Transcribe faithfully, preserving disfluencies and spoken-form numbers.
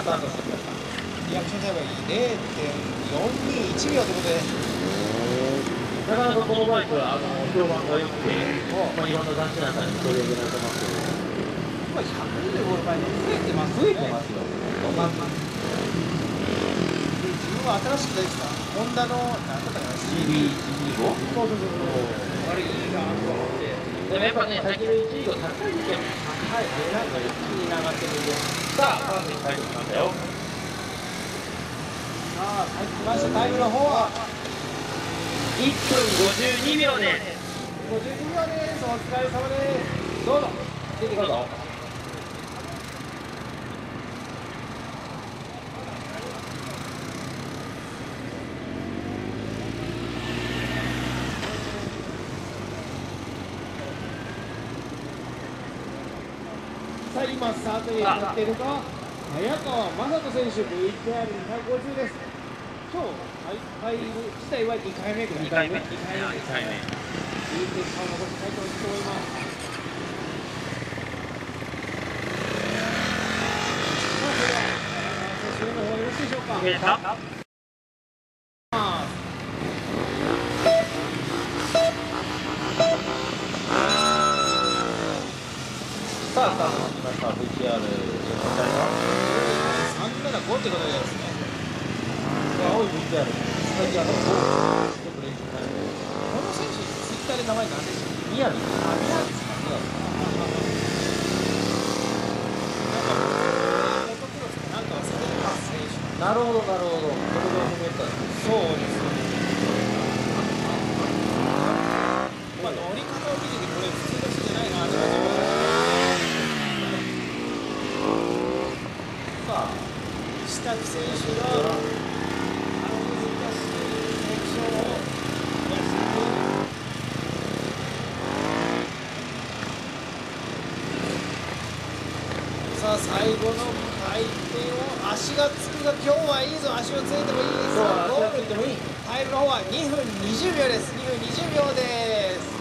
スタートしてください。 リアクションタイムが ゼロてんよんにいちびょうということで、 なかなかこのバイクはあの評判が良くて、まあ、いろんな雑誌なんかにも取り上げられてますけど、 今ひゃくにじゅうごのバイク増えてます増ね。 えてますよ。 自分は新しく出てきたホンダの何だったかなジービーいちにーご？ そうそうそうそう。 あれいいなと思って。 でもやっぱね、最近のいちにーご高いですよ。 はい、えらいの一気に上がってるんで。 さあ、パーセント入ってきましたよ。 さあ、入ってきました。タイムの方はいっぷんごじゅうにびょうです。 ごじゅうにびょうです。お疲れ様です。どうぞ。出てください。さあ、今スタートに立っているのが早川雅人選手 ブイティーアールに対抗中です。今日大会自体はにかいめぐらい。 にかいめ。にかいめ。 にかいめ。 いい結果を残したいと思います。さあ、それでは選手の方よろしいでしょうか。 OK ですか。さあ、スタートしました。ブイティーアールさんななごってことでですね。 青い ブイティーアール。最近あの、ちょっと練習会この選手、ツイッターで名前何でしたっけ？ 宮城。 あ、宮城ですか。 宮城。 モトクロスかなんかはされてます選手。 なるほど、なるほど。これが褒めたんです。 そうです。まあ乗り方を見ててこれ普通の人じゃないなって感じが。 さあ、 下木選手があの難しいセクションを出していく。さあ最後の回転を足がつくが今日はいいぞ。足をついてもいいぞ。 今日は足がついてもいい。 タイムの方はにふんにじゅうびょうです。にふんにじゅうびょうです。